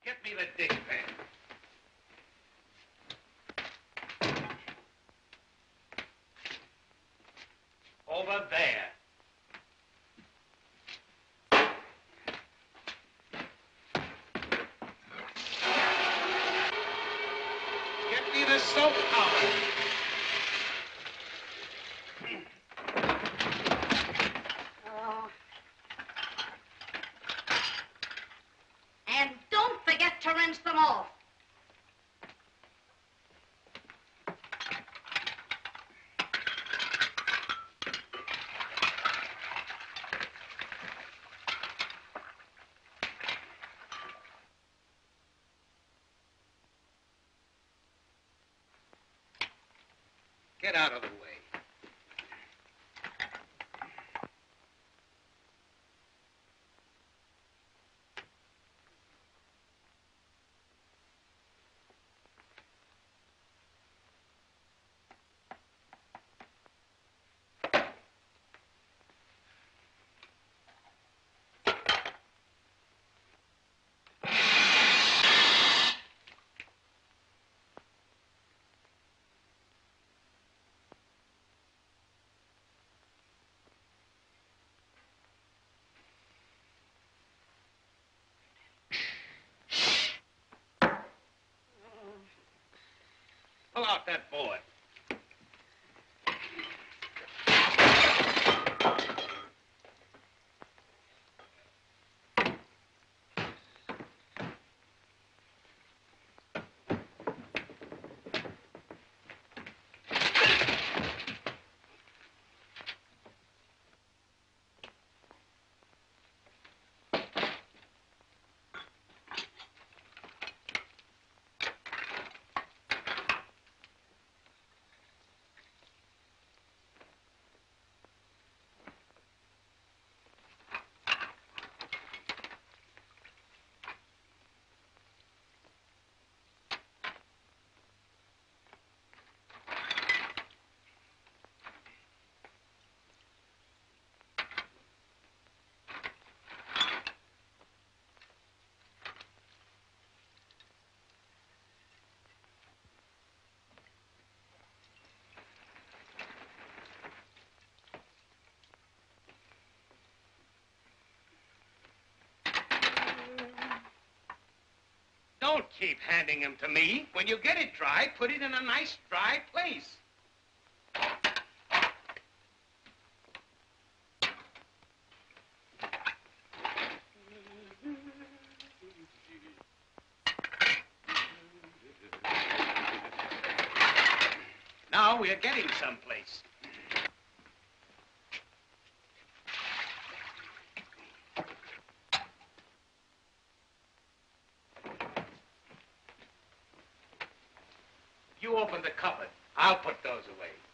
Get me the dishpan. Over there. Get me the soap towel. And don't forget to rinse them off. Get out of the way. Pull out that board. Don't keep handing them to me. When you get it dry, put it in a nice dry place. Now we're getting someplace. You open the cupboard. I'll put those away.